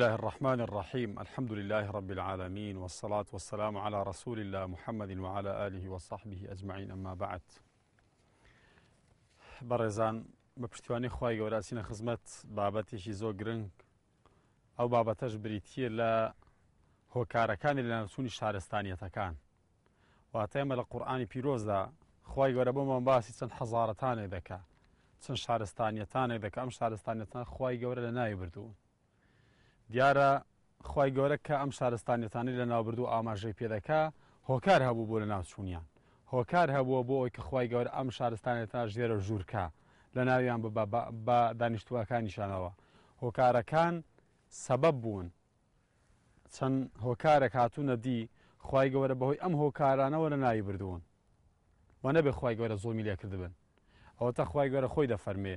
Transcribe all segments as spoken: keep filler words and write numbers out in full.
الله الرحمن الرحيم. الحمد لله رب العالمين، والصلاة والسلام على رسول الله محمد وعلى آله وصحبه أجمعين. أما بعد، برزان بپشتیوانی خوای گەورە چینە خزمەت بابەتێکی زۆر گرنگ. ئەو بابەتەش بریتیە لە هۆکارەکانی لە ناوچوونی شارستانیەتەکان. واتە ئێمە لە قورئانی پیرۆزدا خوای گەورە بۆمان باسی چەند حەزارەتانێک دەکات، چەند شارستانیەتانێک دەکات. ئەم شارستانیەتان خوای گەورە لە ناوی بردوون. دیارە خوای گەورە کە ئەم شارستانیەتانی لە ناو بردوو ئاماژەی پێ دەکات، هۆکار هەبوو بۆ لە ناوچوونیان. هۆکار هەبووە بۆ ئەوی کە خوای گەورە ئەم شارستانیەتان ژێرە ژوورکە لە ناویان بە دانیشتووەکانیشانەوە. هۆکارەکان سەبەب بوون، چەند هۆکارێک هاتوونە دی خوای گەورە بەهۆی ئەم هۆکارانەوە لە ناوی بردوون و نەبێ خوای گەورە زوڵمی لێ کردبن. ئەوەتە خوای گەورە خۆی دەفەرمێ: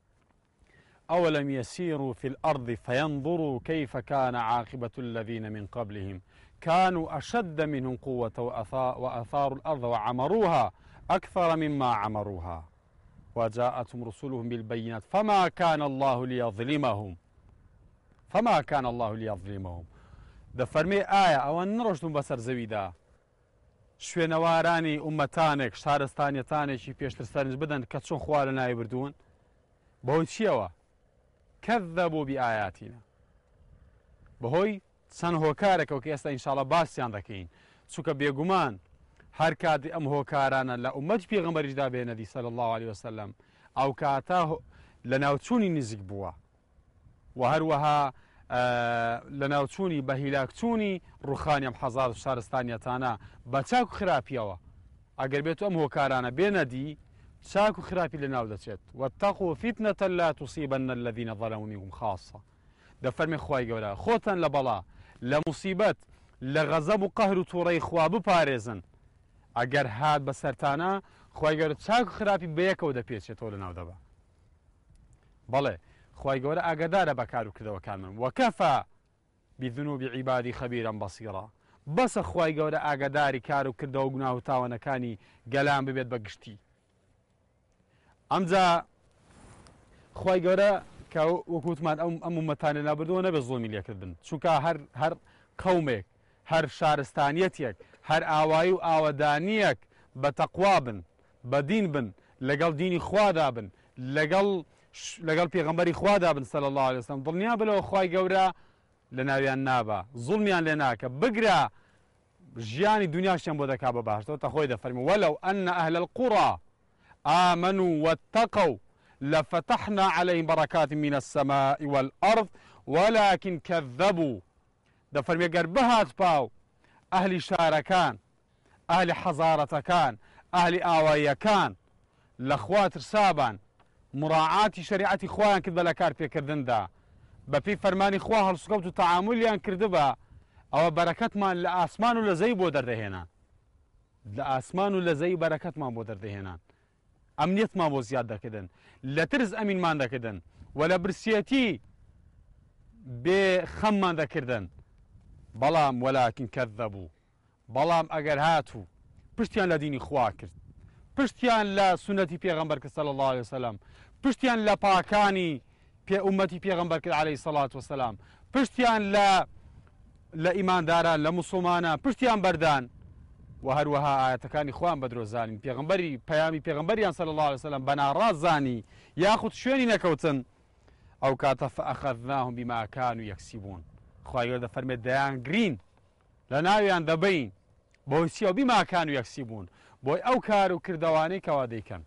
أولم يسيروا في الأرض فينظروا كيف كان عاقبة الذين من قبلهم كانوا أشد منهم قوة وأثاروا الأرض وعمروها أكثر مما عمروها وجاءتهم رسلهم بالبينات فما كان الله ليظلمهم فما كان الله ليظلمهم. دەفەرمێ ئایا ئەوان نڕۆشتون بەسەر زەویدا شوێنەوارانی ئومەتانێک شارستانیەتانێکی پێشتر سەرنج بدەن کە چۆن خوا لە ناوی بردوون؟ بەهۆی چیەوە؟ كذبوا بآياتنا، بەهۆی چەند هۆکارێکەوە کە ئێستا ئینشاڵڵا باسییان دەکەین. چونکە بێگومان هەر کاتی ئەم هۆکارانە لە ئومەتی پێغەمبەریشدا بێنەدی صلی الله عليه وسلم، ئەو کاتە لە ناوچوونی نزیک بووە و هەروەها لە ناوچوونی بە هیلاکچوونی ڕوخانی ئەم حەزار شارستانیەتانە بە چاک و خراپیەوە. ئەگەر بێت ئەم هۆکارانە بێنەدی، چاک و خراپی لە ناو دەچێت. واتقوا فتنة لا تصيبن الذين ظلموا منكم خاصة. دەفەرمێ خوای گەورە خۆتان لە بەڵا لە موسیبەت لە غەزەب و قەهر و تووڕەی خوا بپارێزن. ئەگەر هات بەسەرتانە خوای گەورە چاک و خراپی بەیەکەوە دەپێچێتەوە لە ناو دەبا. بەڵێ خوای گەورە ئاگادارە بە کار و کردەوەکان من. وەکەفا بذنوب عیبادی خەبیرا بەصیرا. بەسە خوای گەورە ئاگاداری کار و کردەوە و گوناه و تاوانەکانی گەلان ببێت بە گشتی. ئەمجا خوای گەورە کە وەکوتمان ئەم ئومەتانە نابردووە نەبێ زوڵمی لێکردن، چونکە هەر قەومێک هەر شارستانیەتێک هەر ئاوایی و ئاوەدانیەک بە تەقوا بن، بە دین بن، لەگەڵ دینی خوادا بن، لەگەڵ لەگەڵ پێغەمبەری خوادا بن صلی الله عليه وسلم، دڵنیا بلەوە خوای گەورە لە ناویان نابە، زوڵمیان لێ ناکە. بگرە ژیانی دنیاشیان بۆ دەکا بە باشتەوە. تا خۆی دەفەرمێ: وەلەو ئەنە ئەهل القوڕى آمنوا واتقوا لفتحنا عليهم بركات من السماء والأرض ولكن كذبوا. دەفەرمێ گەر بهات پاو ئەهلی شارەکان، ئەهلی حەزارەتەکان، ئەهلی ئاواییەکان لە خوا ترسابان، مراعاتی شریعەتی خوایان کرد بە لە کار پێکردندا، بەپێی فەرمانی خوا هەڵسوکەوت و تەعامولیان کردبە، ئەوە بەرەکەتمان لە ئاسمان و لە زەوی بۆ دەردەهێنان. لە ئاسمان و لە زەوی بەرەکەتمان بۆ دەردەهێنان، ئەمنیەتمان بۆ زیاد دەکردن، لە ترس ئەمینمان دەکردن و لە برسیەتی بێ خەممان دەکردن. بەڵام وەلاکن کەذەبوو، بەڵام ئەگەر هاتوو پشتیان لە دینی خوا کرد، پشتیان لە سونەتی پێغەمبەر کرد صلی الله عليه وسلم، پشتیان لە پاکانی ئومەتی پێغەمبەر کرد عەلەیهی سەڵات وسەلام، پشتیان لە لە ئیمانداران لە موسڵمانان پشتیان بەردان و هەروەها ئاەتەکانی خوان بە درۆزانی پێغەمبەری پەیامی پێغەمبەریان صلی الله عليه وسلم بە ناڕاست زانی یاخود شوێنی نەکەوتن، ئەو کاتە فەئەخەذناهم بما كانوا یەکسیبون. خوای گەورە دەفەرمێ دەیان گرین، لە ناویان دەبەین بۆی چیەوە؟ بما كانوا یەکسیبون، بۆی ئەو کار و کردەوانەی کەوا دەیکەن.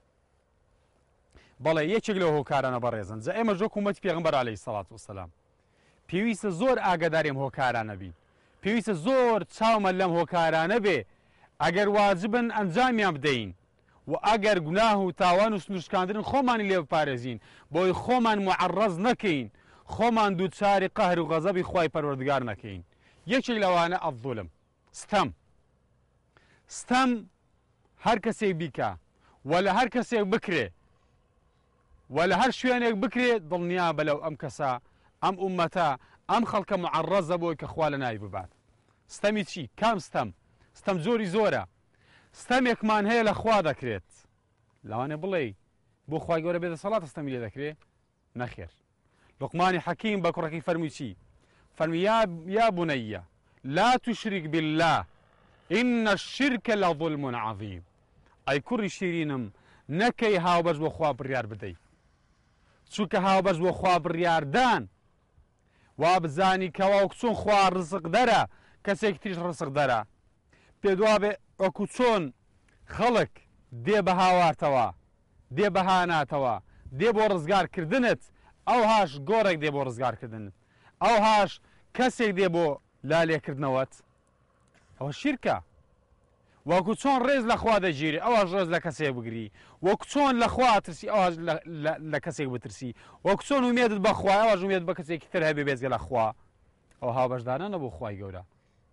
بەڵێ یەکێک لەو هۆکارانە بەڕێزن. جا ئێمە ژۆک ومەتی پێغەمبەر عەلەیهی سەڵات وسەلام پێویستە زۆر ئاگاداریم هۆکارانە بین، پێویستە زۆر چاومە لەم هۆکارانە بێ. ئەگەر واجبن ئەنجامیان بدەین و ئەگەر گوناه و تاوان و سنووشکاندن خۆمانی لێ بپارێزین، بۆی خۆمان معەڕەز نەکەین، خۆمان دووچاری قەهر و غەزەبی خوای پەروەردگار نەکەین. یەکێک لەوانە ئەڵزوڵم، ستەم. ستەم هەر کەسێک بیکە و لە هەر کەسێک بکرێ و لە هەر شوێنێک بکرێ، دڵنیا بەلەو ئەم کەسە ئەم ئومەتە ئەم خەڵکە معەڕەزە بۆی کە خوا لە ناوی ببات. ستەمی چی؟ کام ستەم؟ ستەم زۆری زۆرە. ستەمێکمان هەیە لە خوا دەکرێت، لەوانێ بڵێ بۆ خوای گەورە بێدەسەڵات ستەمی لێ دەکرێت؟ نەخێر. لوقمانی حەکیم بە کوڕەکەی فەرمووی چی؟ فەرمی یا بونەیە لا تشرك بالله إن الشرك لظلم عظيم ئەی کوڕی شیرینم نەکەی هاوبەش بۆ خوا بڕیار بدەیت چونکە هاوبەش بۆ خوا بڕیاردان وا بزانی کەوا وەکو چۆن خوا ڕزق دەرە کەسێک تریش ڕزق دەرە پێ دوا بێ وەکو چۆن خەڵک دێ بە هاوارتەوە دێ بە هاناتەوە دێ بۆ ڕزگارکردنت ئەو هاش گۆڕێک دێ بۆ ڕزگارکردنت ئەو هاش کەسێک دێ بۆ لالێکردنەوەت ئەوە شیرکە وەکو چۆن ڕێز لە خوا دەگیری ئەوەش ڕێز لە کەسێک بگری وەکو چۆن لە خوا ترسی ئەوەش لە کەسێک بترسی وەکو چۆن ومێدت بە خوا ئەوەش ومێد بە کەسێکی تر هەبێ بێزگە لە خوا ئەو هاوبەشدانە نەبوو خوای گەورە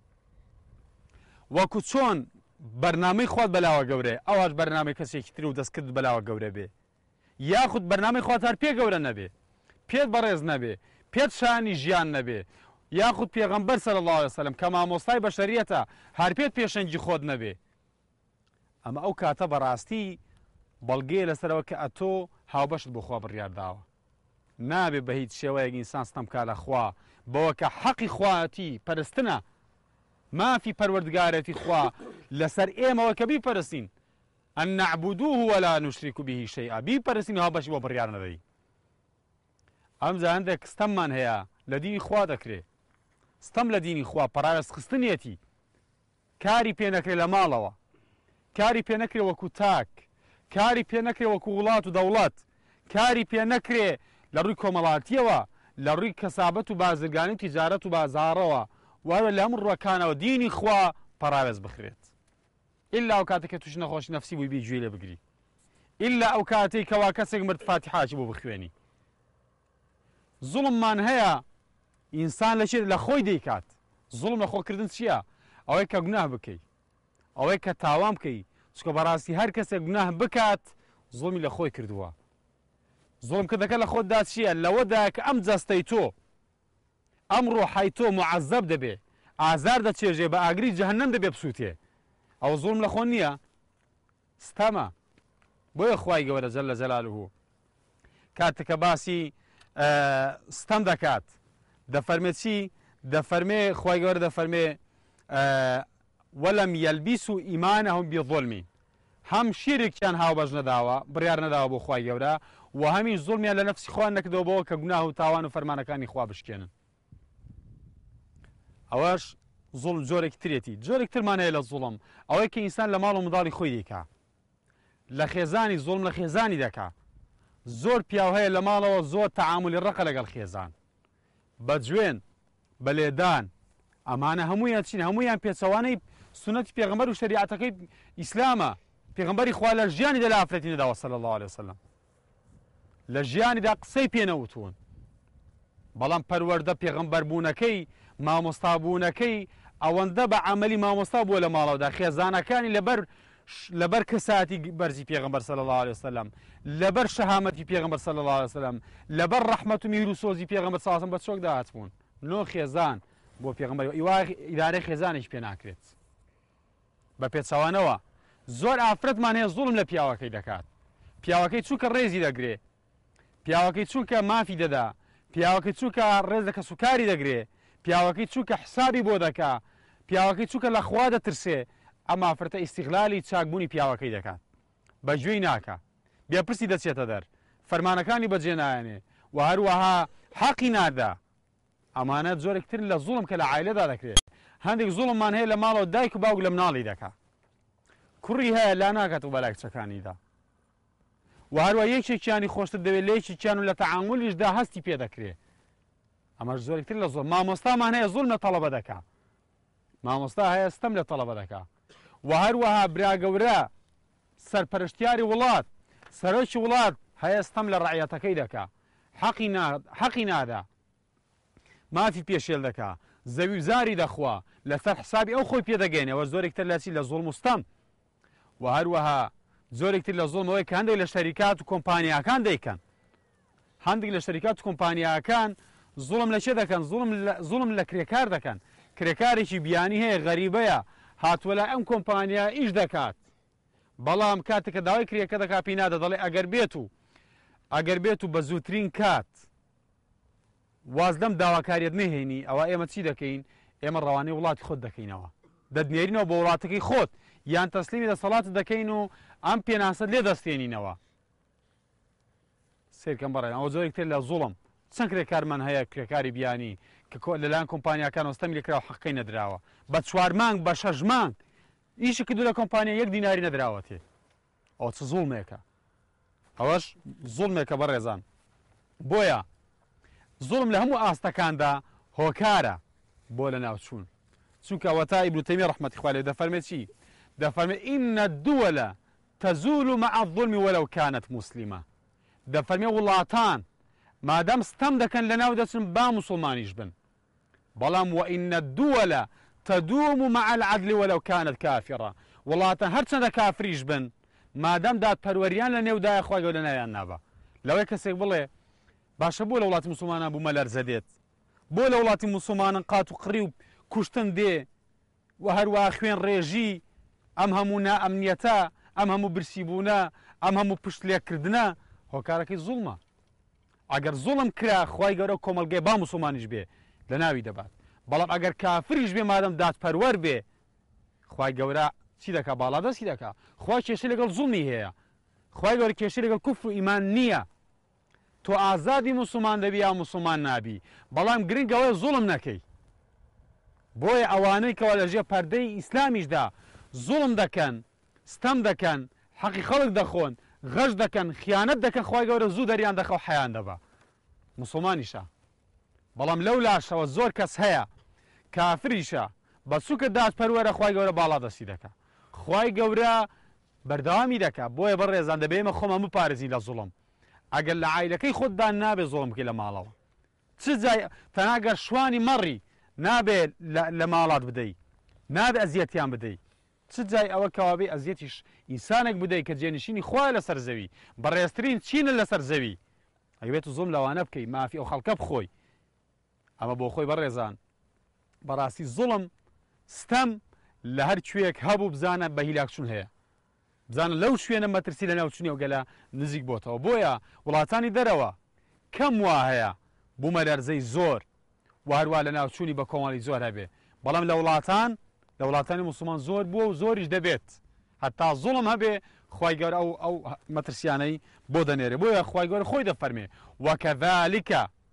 وەکو چۆن بەرنامەی خوات بەلاوە گەورێ ئەوەش بەرنامەی کەسێکی تر و دەستکرد بەلاوە گەورە بێ یاخود بەرنامەی خوات هەر پێ گەورە نەبێ پێت بەڕێز نەبێ پێت شانی ژیان نەبێ یاخود پێغەمبەر صلی الله علیه وسلم کە مامۆستای بەشەریەتە هەر پێت پێشەنگی خۆت نەبێ ئەمە ئەو کاتە بەڕاستی بەڵگەیە لەسەرەوە کە ئەتۆ هاوبەشت بۆ خوا بڕیارداوە نابێ بە هیچ شێوەیەک ئینسان ستەمکا لە خوا بەوە کە حەقی خواتی پەرستنە مافی پەروەردگارەتی خوا لەسەر ئێمەوە کە بیپەرستین ئەن نەعبودوه ولا نشریک به شیئا بیپەرستین هاوبەشی بۆ بڕیار نەدەی ئەمجا هەندێک ستەممان هەیە لە دینی خوا دەکرێ ستەم لە دینی خوا پەراوێست خستنیەتی کاری پێ نەکرێ لە ماڵەوە کاری پێ نەکرێ وەکو تاک کاری پێ نەکرێ وەکو وڵات و دەوڵەت کاری پێ نەکرێ لە ڕووی کۆمەڵاتیەوە لە ڕووی کەسابەت و بازرگانی و تیجارەت و بازاڕەوە وارە لە هەموو ڕووەکانەوە دینی خوا پەراوێز بخرێت ئللا ئەو کاتێک کە توش نەخۆشی نەفسی بووی بی گوێ لێ بگری ئللا ئەو کاتێک کەوا کەسێک مرد فاتیحاکی بۆ بخوێنی زوڵممان هەیە ئینسان لە چێ لە خۆی دەیکات زوڵم لە خۆکردن چییە ئەوەی کە گوناه بکەی ئەوەی کە تاوان بکەی چکە بەڕاستی هەر کەسێک گوناه بکات زوڵمی لە خۆی کردووە زوڵمکردەکە لە خۆتدا چییە لەوەدا کە ئەم جەستەی تۆ ئەم ڕۆحای تۆ معەزەب دەبێ ئازار دەچێژێ بە ئاگری جەهەنەم دەبێ بسووتێ ئەو زوڵم لە خۆ نییە ستەمە بۆیە خوای گەورە جەل لە جەلالوهو کاتێکە باسی ستەم دەکات دەفەرمێ چی دەفەرمێ خوای گەورە دەفەرمێ وەلەم یەلبیسوا ئیمانەهم بظولم هەم شیرێکیان هاوبەش نەداوە بڕیار نەداوە بۆ خوای گەورە و هەمیش زوڵمیان لە نەفسی خۆیان نەکردەوە بەوە کە گوناه و تاوان و فەرمانەکانی خوا بشکێنن ئەوەش زوڵم جۆرێکی ترێتی جۆرێک ترمان هەیە لە زوڵم ئەوەی کە ئینسان لە ماڵ و منداڵی خۆی دەیکا لە خێزانی زوڵم لە خێزانی دەکا زۆر پیاو هەیە لە ماڵەوە زۆر تەعاملی ڕقە لەگەڵ خێزان بە جوێن بە لێدان ئەمانە هەموویان چین هەموویان پێچەوانەی سنەتی پێغەمبەر و شەریعەتەکەی ئیسلامە پێغەمبەری خوا لە ژیانی دە لە ئافرەتی نەداوە صلی الله علیه وسلم لە ژیانیدا قسەی پێ نەوتوون بەڵام پەروەردە پێغەمبەر بوونەکەی مامۆستا بوونەکەی ئەوەندە بە عەمەلی مامۆستا بووە لە ماڵەوەدا خێزانەکانی لەبەر لەبەر کەساتی بەرزی پێغەمبەر صلی الله علیه وسلم لەبەر شەهامەتی پێغەمبەر صلی الله علیه وسلم لەبەر ڕەحمەت و میهر و سۆزی پێغەمبەر صلی الله علیه وسلم بە چۆک داهاتبوون نۆ خێزان بۆ پێغەمبەر ئیدارەی خێزانێکی پێ ناکرێت بە پێچەوانەوە زۆر ئافرەتمان هەیە زوڵم لە پیاوەکەی دەکات پیاوەکەی چووکە ڕێزی دەگرێ پیاوەکەی چووکە مافی دەدا پیاوەکەی چووکە ڕێز دەکە سوکاری دەگرێ پیاوەکەی چووکە حسابی بۆ دەکا پیاوەکەی چووکە لە خوا دەترسێ ئەم ئافرەتە ئیستیغلالی چاکبوونی پیاوەکەی دەکات بەگوێی ناکە بێپرسی دەچێتە دەر فەرمانەکانی بەجێ نایەنێ و هەروەها حەقی نادا ئەمانە جۆرێکتر لە زوڵم کە لە عایلەدا دەکرێت هەندێک زوڵممان هەیە لە ماڵەوە دایک و باوک لە مناڵی دەکا کوڕی هەیە لا ناکات و بەلای کچەکانیدا و هەروە یەکێکیانی خۆشتر دەوێت لە یەکێکیان و لە تەعامولیشدا هەستی پێ دەکرێت ئەمەش زۆرێکتر لە زوڵم مامۆستامان هەیە زوڵم لە تەڵەبە دەکا مامۆستا هەیە ستەم لە تەڵەبە دەکا و هەروەها برا گەورە سەرپەرشتیاری وڵات سەرۆکی وڵات هەیە ستەم لە ڕەعیەتەکەی دەکا حەقی نادا مافی پێشێل دەکا زەوی زاری دەخوا لەسەر حسابی ئەو خۆی پێدەگەێنەوە زۆرێکتر لەچی لە زوڵم و ستەم و هەروەها زۆرێکتر لە زوڵمەوەی کە هەندێک لە شەریکات و کۆمپانیاکان دەیکەن هەندێک لە شەریکات و کۆمپانیاکان زوڵم لە چێ دەکەن زوڵم لە کرێکار دەکەن کرێکارێکی بیانی هەیە غەریبەیە هاتووە لای ئەم کۆمپانیا ئیش دەکات بەڵام کاتێک کە داوای کرێکە دەکا پێی نادە دەڵێ ئەگەر بێت و ئەگەر بێت و بە زووترین کات واز لەم داواکاریت نهێنی ئەوە ئێمە چی دەکەین ئێمە ڕەوانەی وڵاتی خۆت دەکەینەوە دەدنێرینەوە بۆ وڵاتەکەی خۆت یان تەسلیمی دەسەڵاتت دەکەین و ئەم پێناسەت لێ دەستێنینەوە سیرکەم بەڕێن ئەوە زۆرێک تر لە زوڵم چەند کرێکارمان هەیە کرێکاری بیانی کە لەلایەن کۆمپانیاکان وەستەمی لێکراوە حەقەی نەدراوە بە چوار مانگ بە شەژ مانگ ئیشی کردو لە کۆمپانیا یەک دیناری نەدراوە تێ ئەوە چ زوڵمێکە ئەوەش زوڵمێکە بەڕێزان بۆیە زوڵم لە هەموو ئاستەکاندا هۆکارە بۆ لە ناوچوون چونکە وەتا ئیبن تەیمیە ڕەحمەتی خوا لێ دەفەرمێت چی دەفەرمێت ئینە الدووەلە تەزول مع الظلم وەلەو کانت موسلیمە دەفەرمێ وڵاتان مادام ستەم دەکەن لە ناو دەچن با موسڵمانیش بن بەڵام وئینە الدووەلە تەدوم مع العدل وەلەو کانت کافرە وڵاتان هەرچەندە کافریش بن مادام دادپەروەریان لە نێودایە خوای گەورە ناویان نابە لەوەی کەسێک بڵێ باشە بۆ لە وڵاتی موسڵمانان بوومە لەرزە دێت بۆ لە وڵاتی موسڵمانان قات و قڕی و کوشتن دێ و هەروە خوێن ڕێژی ئەم هەموو نائەمنیەتە ئەم هەموو برسیبوونە ئەم هەموو پشت لێکردنە هۆکارەکەی زوڵمە ئەگەر زوڵم کرا خوای گەورە کۆمەلگەی با موسڵمانیش بێ لە ناوی دەبات بەڵام ئەگەر کافریش بێ مادەم دادپەروەر بێ خوای گەورە چی دەکا باڵا دەستی دەکا خوای کێشەی لەگەڵ زوڵمی هەیە خوای گەورە کێشەی لەگەڵ کوفر و ئیمان نییە تۆ ئازادی موسڵمان دەبی یا موسڵمان نابی بەڵام گرنگەوەی زوڵم نەکەی بۆیە ئەوانەی کەوا لەژێ پەردەی ئیسلامیشدا زوڵم دەکەن ستەم دەکەن حەقی خەڵک دەخۆن غەش دەکەن خیانەت دەکەن خوای گەورە زوو دەریان دەخە و حەیان دەبا موسڵمانیشە بەڵام لەو لاشەوە زۆر کەس هەیە کافریشە بە سوکە دادپەروەرە خوای گەورە باڵا دەستی دەکا خوای گەورە بەردەوامی دەکا بۆیە بەڕێزان دەبێ ئێمە خۆمان بپارێزین لە زوڵم ئەگەر لە عایلەکەی خۆتدا نابێ زوڵم بکەی لە ماڵەوە چ جای تەناگەر شوانی مەڕی نابێت لە ماڵات بدەیت نابێ ئەزیەتیان بدەیت چ جای ئەوە کەوابێ ئەزیەتیش ئینسانێک بدەیت کە جێنشینی خوای لەسەر زەوی بەڕێزترین چینە لەسەر زەوی ئەگەبێت زوڵم لەوانە بکەی مافی ئەو خەڵکە بخۆی ئەمە بۆ خۆی بەڕێزان بەڕاستی زوڵم ستەم لە هەر کوێک هەبوو بزانە بە هیلاکچوون هەیە بزانە لەو شوێنە مەترسی لە ناوچوونی و گەلە نزیک بۆتەوە بۆیە وڵاتانی دەرەوە کەم وا هەیە بوومە لەرزەی زۆر و هەروە لە ناوچوونی بە کۆمەڵی زۆر هەبێ بەڵام لە وڵاتان لە وڵاتانی موسڵمان زۆر بووە و زۆریش دەبێت هەتا زوڵم هەبێ خوای گەورە ئەو ئەو مەترسیانەی بۆ دەنێرێ بۆیە خوای گەورە خۆی دەفەرمێ وەکەذالک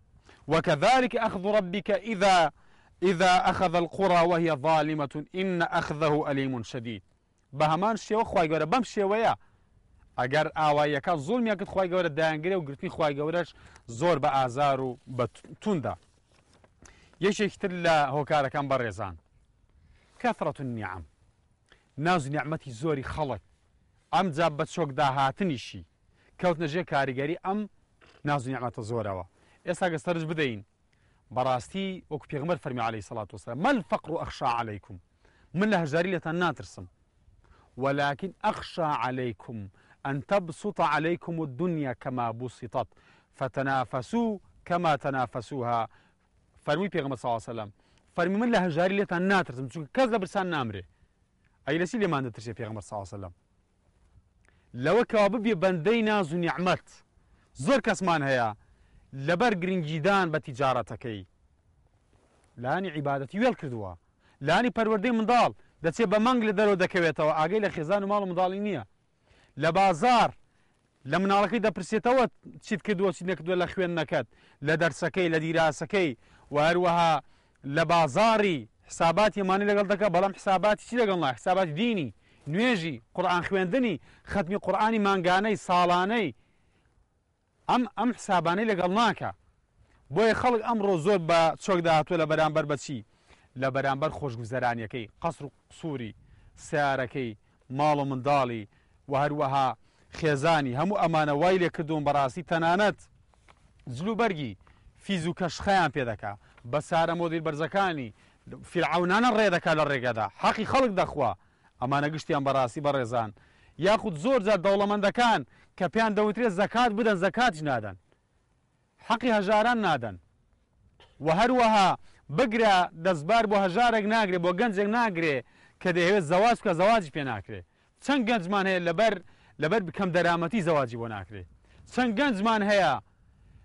وكذلك أخذ ربك إذا إذا أخذ القرى وهي ظالمة إن أخذه أليم شديد بهمان شێوە خوای گەورە بەم شێوەیە ئەگەر ئاواییەکە زوڵمیەکەت خوای گەورە دایانگرێ و گرتنی خوای گەورەش زۆر بە ئازار و بە توندا یەکێکی تر لە هۆکارەکان بەڕێزان کەثرەت النیعەم ناز و نیعمەتی زۆری خەڵک ئەم جا بە چۆک داهاتنیشی کەوتنە ژێر کاریگەری ئەم ناز و نیعمەتە زۆرەوە ئێستا گەستەرش بدەین بەڕاستی وەکو پێغمبەر فەرمی عەلەیهی سەڵات وسەلام ما الفەقر ئەخشا عەلەیکم من لە هەژاری لێتان ناترسم ولكن أخشى عليكم أن تبسط عليكم الدنيا كما بسطت فتنافسوا كما تنافسوها فرمي پیغمبر صلى الله عليه وسلم فرمي من لها جاري لتان ناترسم چونکە کەس لە برسان نامرێ ئەی لەچی لێمان دەترسێ پیغمبر صلى الله عليه وسلم لەوە کەوا ببێ بەندەی ناز و نیعمەت زۆر کەسمان هەیە لەبەر گرنگیدان بە تیجارەتەکەی لانی عیبادەتی وێڵ کردووە لانی پەروەردەی منداڵ دەچێت بە مانگ لە دەرەوە دەکەوێتەوە ئاگەی لە خێزان و ماڵ و منداڵی نییە لە بازار لە مناڵەکەی دەپرسێتەوە چیت کردووە چیت نەکردووە لە خوێندنەکەت لە دەرسەکەی لە دیراسەکەی و هەروەها لە بازاری حساباتی ئەمانەی لەگەڵ دەکات بەڵام حساباتی چی لەگەڵ ناکات حساباتی دینی نوێژی قورئان خوێندنی ختمی قورئانی مانگانەی ساڵانەی ئەم ئەم حسابانەی لەگەڵ ناکە بۆیە خەڵک ئەمڕۆ زۆر بە چۆک داهاتووە لە بەرامبەر بەچی لە بەرامبەر خۆشگوزەرانیەکەی قەسر و قسووری سیارەکەی ماڵ و منداڵی و هەروەها خێزانی هەموو ئەمانە وای لێ کردوون بەڕاستی تەنانەت جلوبەرگی فیز و کەشخەیان پێ دەکا بە سارە مۆدیل بەرزەکانی فیرعەونانە ڕێ دەکا لە ڕێگەدا حەقی خەڵک دەخوا ئەمانە گشتیان بەڕاستی بەڕێزان یاخود زۆر جار دەوڵەمەندەکان کە پێیان دەوترێت زەکات بدەن زەکاتیش نادەن حەقی هەژاران نادەن و هەروەها بگرە دەستبار بۆ هەژارێک ناگرێ بۆ گەنجێک ناگرێ کە دەیەوێت زەواج بکە زەواجی پێ ناکرێ چەند گەنجمان هەیە لەبەر لەبەر بکەم دەرامەتی زەواجی بۆ ناکرێ چەند گەنجمان هەیە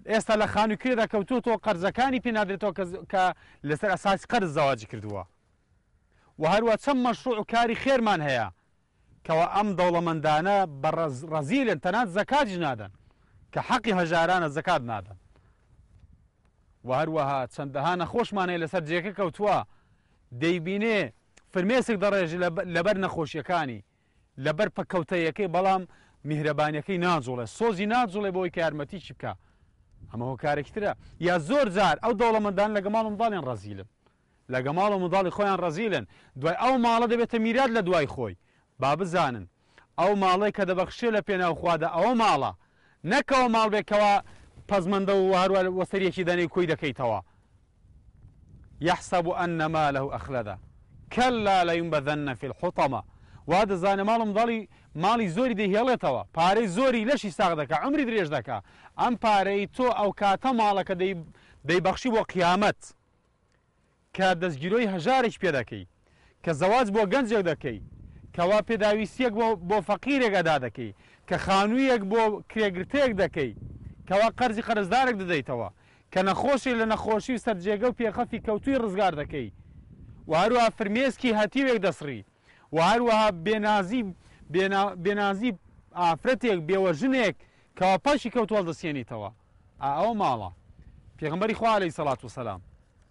ئێستا لە خانوویکرێدا کەوتوتەوە قەرزەکانی پێ نادرێتەوە کە لەسەر ئەساسی قەرز زەواجی کردووە و هەروە چەند مەشروع و کاری خێرمان هەیە کەەوە ئەم دەوڵەمەندانە بە ڕەزیلن تەنات زەکاتیش نادەن کە حەقی هەژارانە زەکات نادەن و هەروەها چەندەها نەخۆشمان هەیە لەسەر جێگەکە کەوتووە دەیبینێ فرمێسک دەڕێژ لەبەر نەخۆشیەکانی لەبەر پەکەوتەیەکەی بەڵام میهرەبانیەکەی ناجوڵێ سۆزی ناجوڵێ بۆی کە یارمەتی چی بکە ئەمە هۆکارێکی ترە یا زۆر جار ئەو دەوڵەمەندان لەگە ماڵ و منداڵیان ڕەزیلن لەگە ماڵ و منداڵی خۆیان ڕەزیلن دوای ئەو ماڵە دەبێتە میرات لە دوای خۆی با بزانن ئەو ماڵەی کە دەبەخشێ لە پێناوخوادا ئەوە ماڵە نەکەوە ماڵ بێکەوە پەزمەندە و هەروە وەسەرێکی دەنێ کۆی دەکەیتەوە يحسب أن ماله أخلده كلا لينبذن في الحطمة وا دەزانێ ماڵ منداڵی ماڵی زۆری دەهێڵێتەوە پارەی زۆری لەشی ساغ دەکە عمری درێژ دەکا ئەم پارەی تۆ ئەو کاتە ماڵەکە دەیبەخشی بۆ قیامەت کە دەستگیرۆی هەژارێک پێ دەکەی کە زەواج بۆ گەنجێک دەکەی کەوا پێداویستیەک بۆ فەقیرێک ئەدا دەکەی کە خانوویەک بۆ کرێگرتەیەک دەکەی کەوا قەرزی قەرزدارێک دەدەیتەوە کە نەخۆشی لە نەخۆشی سەرجێگە و پێخەفی کەوتوی ڕزگار دەکەی و هەروەها فرمێسکی هەتیوێک دەسڕی و هەروەها بێنازی بێنازی ئافرەتێک بێوەژنێک کەوا پاشی کەوت هەڵدەسێنیتەوە ئەوە ماڵە پێغەمبەری خوا عەلەیهی سەڵات وسەلام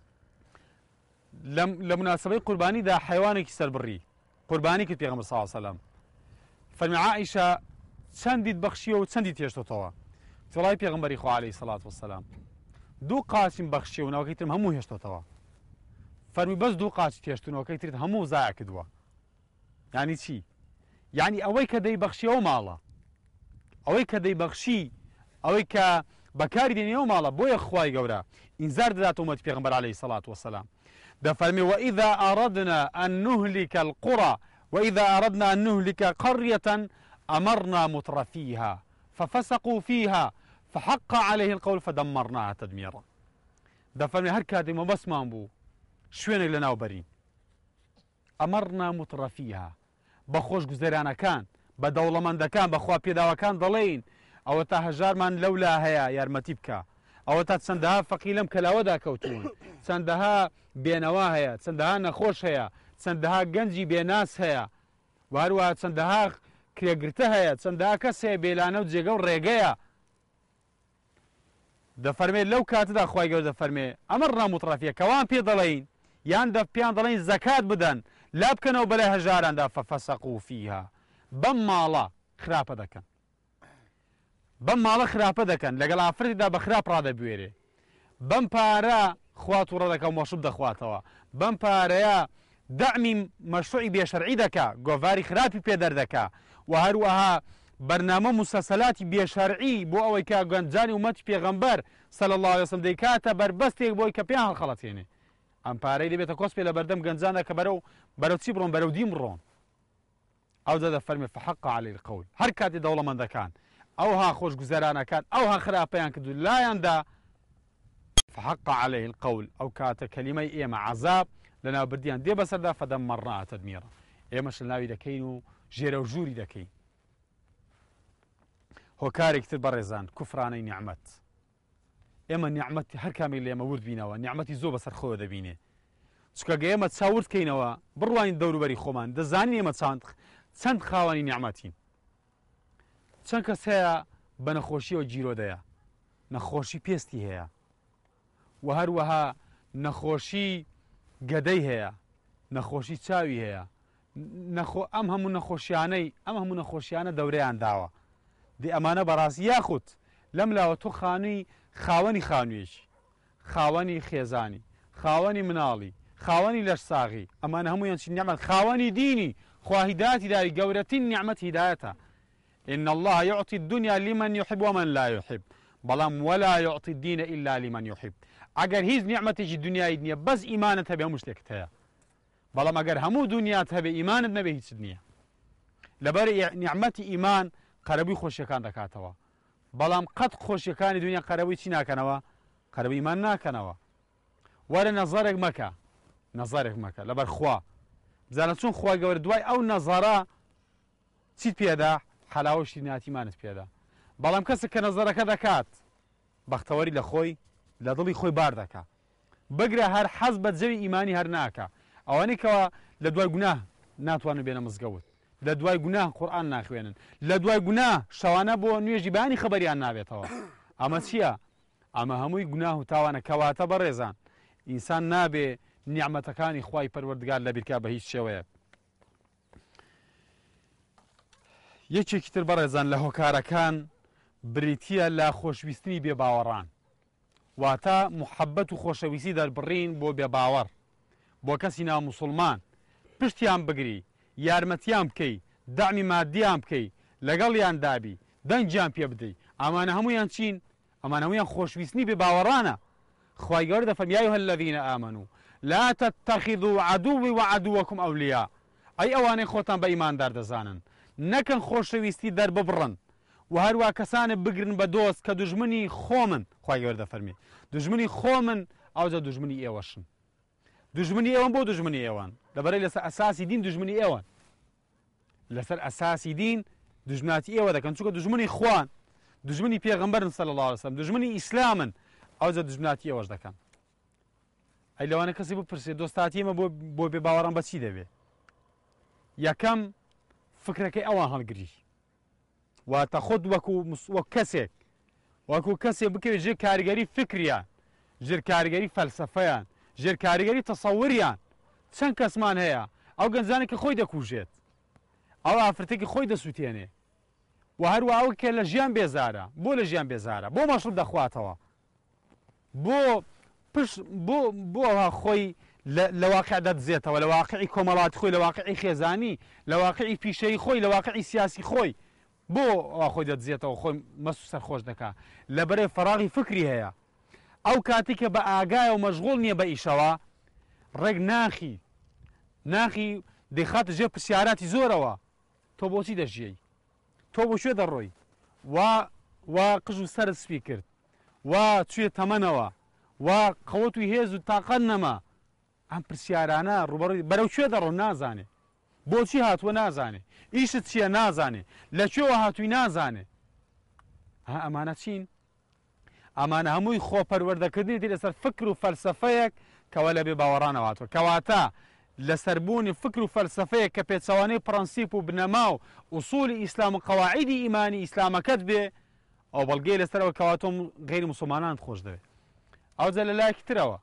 لە مناسبەی قوربانیدا حەیوانێکی سەربڕی قوربانی کرد پێغەمبەر سەڵڵاهو عەلەیهی وسەلەم فەرمی عائیشە چەندیت بەخشیوە و چەندی تێشتۆتەوە وڵای پێغەمبەری خوا عەلەیهی سەڵات وسەلام دوو قاچیم بەخشیە و ناوەکەی ترم هەموو هێشتۆتەوە فەرمی بەس دوو قاچی تێشتونەوەکەی ترت هەموو زایە کردووە یعنی چی یعنی ئەوەی کە دەیبەخشیەوە ماڵە ئەوەی کە دەیبەخشی ئەوەی کە بەکاری دێنیەوە ماڵە بۆیە خوای گەورە ئینزار دەداتەوە ئومەتی پێغەمبەر عەلەیهی سەڵات وسەلام دەفەرمێ وئیذا ئەڕەدنا ئەن نوهلیکە القوڕە وئیذا ئەڕەدنا ئەن نوهلیکە قەڕیەة ئەمەڕنا مترەفیها ففسقوا فيها فحق عليه القول فدمرناها تدميرا دەفەرمێ هەر کاتێک مەبەستمان بوو شوێنێک لەناو بەرین ئەمەڕنا مترەفیها بە خۆشگوزەرانەکان بە دەوڵەمەندەکان بەخوا پێداوەکان دەڵێین ئەوە تا هەژارمان لەولا هەیە یارمەتی بکە ئەوە تا چەندەها فەقی لەم کەلاوەدا کەوتون چەندەها بێنەوا هەیە چەندەها نەخۆش هەیە چەندەها گەنجی بێناس هەیە و هەروەها چەندەها کرێگرتە هەیە چەندەها کەس هەیە بێلانە و جێگە و ڕێگەیە دەفەرمێ لەو کاتەدا خوای گەورە دەفەرمێ ئەمەڕنا مترەفیە کەوان پێ دەڵێین یان دە پێیان دەڵێن زەکات بدەن لا بکەنەوە بەلای هەژاراندا فەفەسەقوا فیها بەم ماڵە خراپە دەکەن بەم ماڵە خراپە دەکەن لەگەڵ ئافرەتیدا بە خراپ ڕادەبوێرێ بەم پارە خوا تووڕە دەکە و مەشروب دەخواتەوە بەم پارەیە دەعمی مەشروعی بێشەرعی دەکا گۆڤاری خراپی پێ دەردەکا و هەروەها بەرنامە موسەسەلاتی بێشەرعی بۆ ئەوەی کە گەنجانی ومەتی پێغەمبەر صلی الله علیه وسلم دەیکاتە بەربەستێک بۆی کە پێیان هەڵخەڵەتێنێ ئەم پارەی دەبێتە کۆس پێ لە بەردەم گەنجانە کە بەرەو بەرەو چی بڕۆن بەرەو دین بڕۆن ئەو دەفەرمێ فحق عليه القول هەر کاتی دەوڵەمەندەکان ئەوها خۆشگوزەرانەکان ئەوها خراپەیان کردو لایەندا فحق عليه القول ئەو کاتە کەلیمەی ئێمە عەزاب لەناو بردیان دێ بەسەردا فەدەمەڕناها تەدمیرا ئێمەش لە ناوی دەکەین و ژێرە و ژووری دەکەین هۆکارێکتر بەڕێزان کوفرانەی نیعمەت ئێمە نیعمەتی هەر کامیل لە ئێمە ورد بینەوە نیعمەتی زۆر بەسەر خۆ دەبینێ چکە ئێمە چاورد کەینەوە بڕوانین دەوروبەری خۆمان دەزانین ئێمە چەند چەند خاوەنی نیعمەتین چەند کەس هەیە بە نەخۆشیەوە جیرۆدەیە نەخۆشی پێستی هەیە و هەروەها نەخۆشی گەدەی هەیە نەخۆشی چاوی هەیە ئەم هەموو نەخۆشیانەی ئەم هەموو نەخۆشیانە دەورەیان داوە دی ئەمانە بەڕاستی یاخود لەم لاوە تۆ خانووی خاوەنی خانوویەکی خاوەنی خێزانی خاوەنی مناڵی خاوەنی لەش ساغی ئەمانە هەموویان چی نیعمەت خاوەنی دینی خوا هیدایەتی داری گەورەترین نیعمەت هیدایەتە إن الله يعطي الدنيا لمن يحب ومن لا يحب بەڵام ولا يعطي الدين إلا لمن يحب ئەگەر هیچ نیعمەتێکی دنیای نییە بەس ئیمانت هەبێ هەموو شتێکت هەیە بەڵام ئەگەر هەموو دنیات هەبێ ئیمانت نەبێ هیچ نییە لەبەر نیعمەتی ئیمان قەرەبووی خۆشیەکان دەکاتەوە بەڵام قەت خۆشیەکانی دنیا قەرەبووی چی ناکەنەوە قەرەبووی ئیمان ناکەنەوە وەرە نەزەرێک مەکە نەزەرێک مەکە لەبەر خوا بزانە چون خوای گەورە دوای ئەو نەزەرە چیت پێدا حەلاوەشی ناتیمانت پێدا بەڵام کەسێک کە نەزەرەکە دەکات بەختەوەری لە خۆی لە دڵی خۆی بار دەکا بگرە هەر حەز بە جەوی ئیمانی هەر ناکە ئەوانەی کەەوە لە دوای گوناه ناتوانن بێنە مزگەوت لە دوای گوناه قورئان ناخوێنن لە دوای گوناه شەوانە بۆ نوێژی بانی خەبەریان نابێتەوە ئەمە چییە؟ ئەمە هەمووی گوناه و تاوانە کەواتە بەڕێزان ئینسان نابێ نیعمەتەکانی خوای پەروەردگار لە بیرکا بە هیچ شێوەیە. یەکێکی تر بەڕێزان لە هۆکارەکان بریتیە لە خۆشویستنی بێباوەڕان واتە محەبەت و خۆشەویستی دەربڕین بۆ بێباوەڕ بۆ کەسی ناموسڵمان پشتیان بگری یارمەتیان بکەی دامی مادیان بکەی لەگەڵیان دابی دەنجیان پێ بدەی ئەمانە هەمویان چین؟ ئەمانە هەمویان خۆشویستنی بێباوەڕانە. خوای گەورە دەفەرمێ یا ئەیها الذین ئامنوا لا تتخذوا عدوی وعدوکم ئەولیا ئەی ئەوانەی خۆتان بە ئیماندار دەزانن نەکەن خۆشەویستی دەرببڕن و هەروە کەسانە بگرن بە دۆست کە دوژمنی خۆمن. خوای گەورە دەفەرمێ دوژمنی خۆمن ئەوجا دوژمنی ئێوەشن. دوژمنی ئێوەن بۆ دوژمنی ئێوان لەبەرەی لەسەر ئەساسی دین دوژمنی ئێوەن لەسەر ئەساسی دین دوژمناتی ئێوە دەکەن چونکە دوژمنی خوان دوژمنی پێغەمبەرن صلی الله علیه وسلم دوژمنی ئیسلامن ئەوجا دوژمناتی ئێوەش دەکەن. ئەی لەوانە کەسی بپرسێ دۆستاتی ئێمە بۆ بێباوەڕان بە چی دەبێ؟ یەکەم فکرەکەی ئەوان هەڵگری واتە خۆت وەکو وەک کەسێک وەکو کەسێک بکەوێت ژێر کاریگەری فکریان ژێر کاریگەری فەلسەفەیان ژێر کاریگەری تەسەووریان چەند کەسمان هەیە ئەو گەنجانێک کە خۆی دەکوژێت ئەو ئافرەتێکی خۆی دەسووتێنێ و هەروە ئەو کە لە ژیان بێزارە بۆ لە ژیان بێزارە بۆ مەشروب دەخواتەوە بۆ پشت بۆ بۆ ئەوە خۆی لە واقع دەدزێتەوە لە واقعی کۆمەڵاتی خۆی لە واقعی خێزانی لە واقعی پیشەی خۆی لە واقعی سیاسی خۆی بۆ ئەوە خۆی دەدزێتەوە خۆی مەست و سەرخۆش دەکات لەبەرەی فەراغی فکری هەیە. ئەو کاتی کە بە ئاگایە و مەشغوڵ نییە بە ئیشەوە ڕێک ناخی ناخی دەیخاتە ژێر پرسیاراتی زۆرەوە تۆ بۆچی دەژیەی تۆ بۆ شوێ دەڕۆی وا وا قژ و سەرت سپی کرد وا توێ تەمەنەوە وا قەوەت و هێز و تاقەت نەما ئەم پرسیارانە ڕوبەڕووی بەرەو کوێ دەڕۆ نازانێ بۆچی هاتووە نازانێ ئیشت چییە نازانێ لەکوێوە هاتووی نازانێ. ها ئەمانە چین؟ ئەمانە هەمووی خۆپەروەردەکردنی لەسەر فکر و فەلسەفەیەک کەوە لە بێباوەڕانەوە هاتووە کەواتە لەسەربوونی فکر و فەلسەفەیەک کە پێچەوانەی پرەنسیپ و بنەما و ئوسولی ئیسلام و قەواعیدی ئیمانی ئیسلامەکەت بێ ئەو بەڵگەی لەسەرەوە کەواتۆ غەیری موسڵمانانت خۆش دەوێت. ئەوجا لە لایەکی ترەوە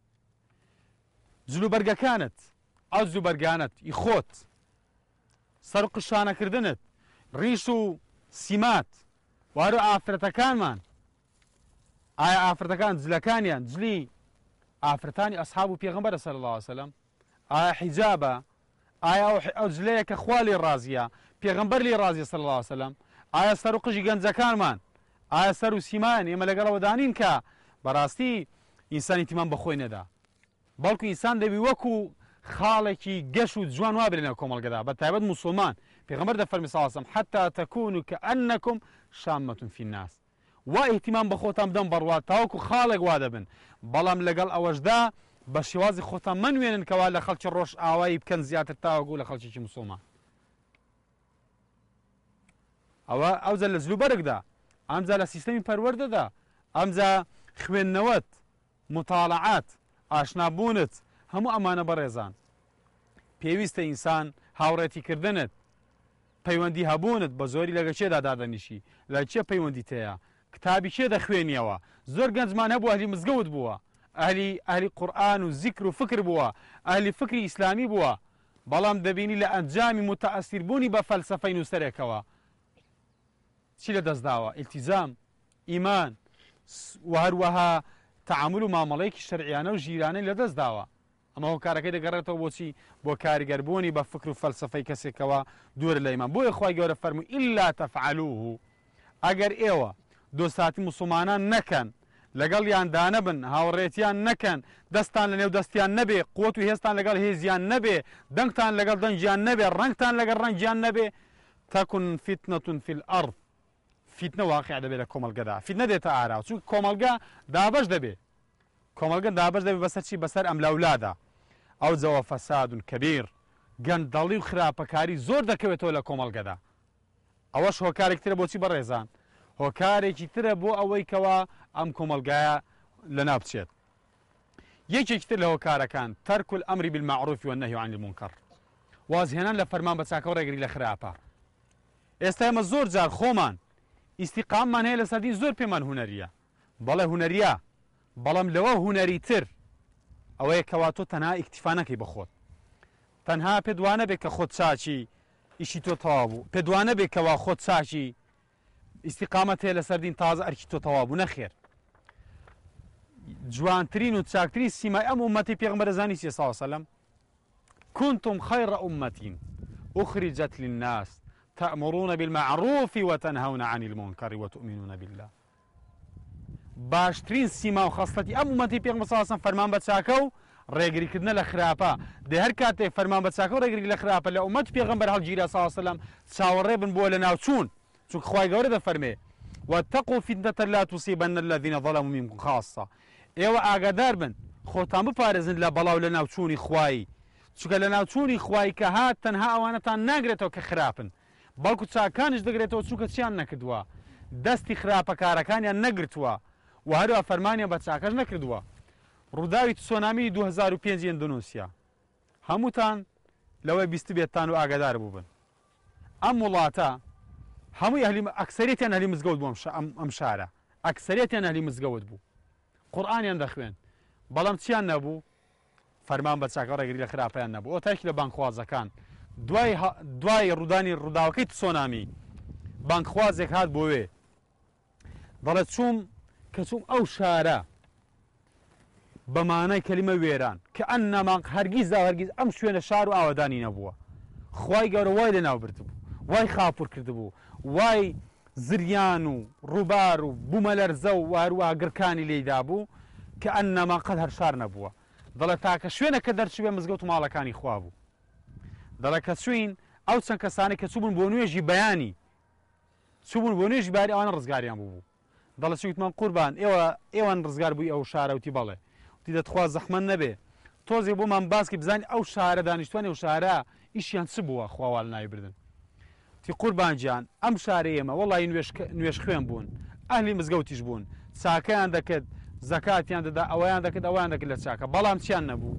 جلوبەرگەکانت ئەو جلوبەرگانت ئی خۆت سەر و قشانەکردنت ڕیش و سیمات وارە ئافرەتەکانمان ئایا ئافرەتەکان جلەکانیان جلی ئافرەتانی ئەسحاب و پێغەمبەرە صلی الله علیه وسلم ئایا حیجابە ئایا ئەو جلەیە کە خوا لێ ڕازیە پێغەمبەر لێ ڕازیە صلی الله علیه وسلم ئایا سەر و قژی گەنجەکانمان ئایا سەر و سیمان ئێمە لەگەڵەوە دانین کە بەڕاستی ئینسانی تیمان بەخۆی نەدا بەڵکو ئینسان دەبی وەکو خاڵێکی گەش و جوان وا برێنە کۆمەڵگەدا بە تایبەت موسڵمان پێغەمبەر دەفەرمی صلی الله علیه وسلم حتى تكونوا كأنكم شامة في الناس وا ئیهتیمام بە خۆتان بدەن بەڕوات تاوەکو خاڵێک وا دەبن بەڵام لەگەڵ ئەوەشدا بە شێوازی خۆتان منوێنن کەوا لە خەڵکی ڕۆژ ئاوایی بکەن زیاتر تاوەکو لە خەڵکێکی موسڵمان. ئەوە ئەوجا لە جلوبەرگدا ئەمجا لە سیستەمی پەروەردەدا ئەمجا خوێندنەوەت مطالعات ئاشنابوونت هەموو ئەمانە بەڕێزان پێویستە ئینسان هاوڕێتیکردنت پەیوەندی هەبوونت بە زۆری لەگە چێدا دادەنیشی لە چێ پەیوەندی تەیە کتابی چێ دەخوێنیەوە زۆر گەنجمان هەبوو ئەهلی مزگەوت بووە ئەهلی ئەهلی قورئان و زیکر و فکر بووە ئەهلی فکری ئیسلامی بووە بەڵام دەبینی لە ئەنجامی متەئەسیربوونی بە فەلسەفەی نووسەرێکەوە چی لە دەستداوە؟ ئیلتیزام ئیمان و هەروەها تعامل و مامەڵەیەکی شەرعیانە و ژیرانەی لە دەستداوە. ئەمە هۆکارەکەی دەگەڕێتەوە بۆچی بۆ کاریگەربوونی بە فکر و فەلسەفەی کەسێکەوە دوور لە ئیمان. بۆیە خوای گەورە فەرمووی ئیلا تەفعەلوه ئەگەر ئێوە دۆستاتی موسڵمانان نەکەن لەگەڵیان دانەبن هاوڕێتیان نەکەن دەستان لە نێو دەستیان نەبێ قووەت و هێزتان لەگەڵ هێزیان نەبێ دەنگتان لەگەڵ دەنجیان نەبێ ڕەنگتان لەگەڵ ڕەنگیان نەبێ تەکون فتنة في الأرض فیتنە واقع دەبێت لە کۆمەلگەدا فیتنە دێتە ئاراوە چونکە کۆمەلگا دابەش دەبێت کۆمەلگە دابەش دەبێت بەسەر چی بەسەر ئەم لەولادا ئەو جەوە فەساد کەبیر گەندەڵی و خراپەکاری زۆر دەکەوێتەوە لە کۆمەلگەدا. ئەوەش هۆکارێک ترە بۆچی بەڕێزان هۆکارێکی ترە بۆ ئەوەی کەوا ئەم کۆمەلگایە لەناو بچێت. یەکێکتر لەوە کارەکان تەرک الئەمری بالمەعروف والنهی عن المنکر، وازهێنان لە فەرمان بە چاکە و ڕێگری لە خراپە. ئێستا ئێمە زۆر جار خۆمان ئیستیقاممان هەیە لەسەر دین، زۆر پێمان هونەریە، بەڵێ هونەریە، بەڵام لەوە هونەری تر ئەوەیە کەوا تۆ تەنها ئیکتیفا نەکەی بە خۆت، تەنها پێدوانە بێت کە خۆت چاچی ئیشی تۆ تەواو بوو، پێدوانە بێت کەوا خۆت چاچی ئیستیقامەت هەیە لەسەر دین تازە ئەرکی تۆ تەواو بوو، نەخێر. جوانترین و چاکترین سیمای ئەم ئومەتی پێغەمبەر زانی صلی الله علیه وسلم كنتم خير أمة أخرجت للناس تأمرون بالمعروف وتنهون عن المنكر وتؤمنون بالله. باشترین سیما و خاصەتی ئەم ئومەتی پێغەمبەر صلی الله علیه وسلم فەرمان بە چاکە و ڕێگریکردنە لە خراپە. دێ هەر کاتێک فەرمان بە چاکە و ڕێگری لە خراپە لە ئومەت پێغەمبەر هەڵگیرا صلی الله علیه وسلم چاوەڕێ بن بۆ لە ناوچوون، چونکە خوای گەورە دەفەرمێ واتقوا فتنة لا تصيبن الذين ظلموا منكم خاصة. ئێوە ئاگادار بن خۆتان بپارێزن لە بەڵاو لە ناوچوونی خوایی، چونکە لە ناوچوونی خوای کە هات تەنها ئەوانەتان ناگرێتەوە کە خراپن، بەڵکو چاکانش دەگرێتەوە چونکە چیان نەکردووە، دەستی خراپەکارەکانیان نەگرتووە و هەروە فەرمانیان بە چاکەش نەکردووە. ڕووداوی تسۆنامی دوو هەزار و پێنج ئیندۆنێسیا هەمووتان لەوەی بیست بێتتان و ئاگادار بووبن. ئەم وڵاتە هەمووی ئەکسەرێتیان هەلی مزگەوت بوو، ئەم شارە ئەکسەرێتیان هەلی مزگەوت بوو، قورئانیان دەخوێن، بەڵام چیان نەبوو؟ فەرمان بە چاکە ڕێگری لە خراپەیان نەبوو. ئەو تاکی لە بانکخوازەکان دوای ڕوودانی ڕووداوەکەی تسۆنامی بانکخوازێک هات بۆوێ دەڵێت چووم کە چووم ئەو شارە بەمانای کەلیمە وێران کە ئەنەما هەرگیزدا هەرگیز ئەم شوێنە شار و ئاوەدانی نەبووە. خوای گەورە وای لەناو بردبوو، وای خاپوور کردبوو، وای زریان و ڕووبار و بوومەلەرزە و هەروەها گڕکانی لێیدا بوو کە ئەنەما قەت هەر شار نەبووە. دەڵێت تاکە شوێنە کە دەرچوێ مزگەوت و ماڵەکانی خوا بوو. دەڵێ کە چوین ئەو چەند کەسانی کە چوبوون بۆ نوێژی بەیانی، چوبوون بۆ نوێژی باری ئەوانە ڕزگاریان بوو. دەڵێ چوتمان قوربان ئێوە ئێوان ڕزگار بووی ئەو شارەوتی بەڵێ وتی دەتخوا زەحمەت نەبێ تۆزێ بۆمان باسکی بزانانی ئەو شارە دانیشتوانی ئەو شارە ئیشیان چ بووە خواوال نایبردن. تی قوربان گیان ئەم شارەی ئێمە وەڵی نوێژ خوێن بوون، ئەهلی مزگەوتیش بوون، چاکەیان دەکرد، زەکاتیان دەدا، ئەوەیان دەکرد، ئەویان دەکرد لە چاکە، بەڵام چیان نەبوو؟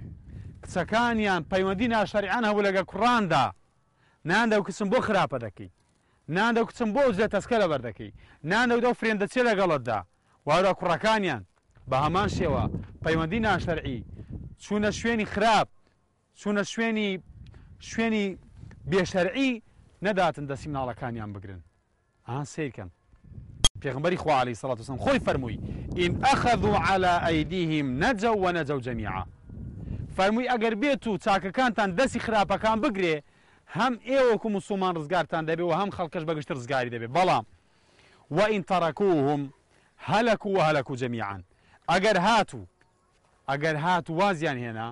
کچەکانیان پەیوەندی ناشەریعان هەبوو لەگە کوڕاندا، ناندە و کچم بۆ خراپە دەکەی، ناندە و کچم بۆ جێ تەسکە لەبەر دەکەی، ناندە و فرێندە چێ لەگەڵتدا، وارە کوڕەکانیان بە هەمان شێوە پەیوەندی ناشەرعی چوونە شوێنی خراپ، چوونە شوێنی شوێنی بێشەرعی نەداتن دەستی مناڵەکانیان بگرن. ئەها سیرکەن. پێغمبەری خوا عەلەیهی سەڵات وسەلام خۆی فەرمووی ئین ئەخەذوا عەلا ئەیدیهم نەجەو وەنەجەو جەمیعا. فەرمووی ئەگەر بێت و چاکەکانتان دەستی خراپەکان بگرێ هەم ئێوەکو موسڵمان ڕزگارتان دەبێ و هەم خەڵکەش بەگشت ڕزگاری دەبێ. بەڵام وئین تەرەکوهم هەلەکو وهەلەکو جەمیعان. ئەگەر هاتوو ئەگەر هاتوو وازیان هێنا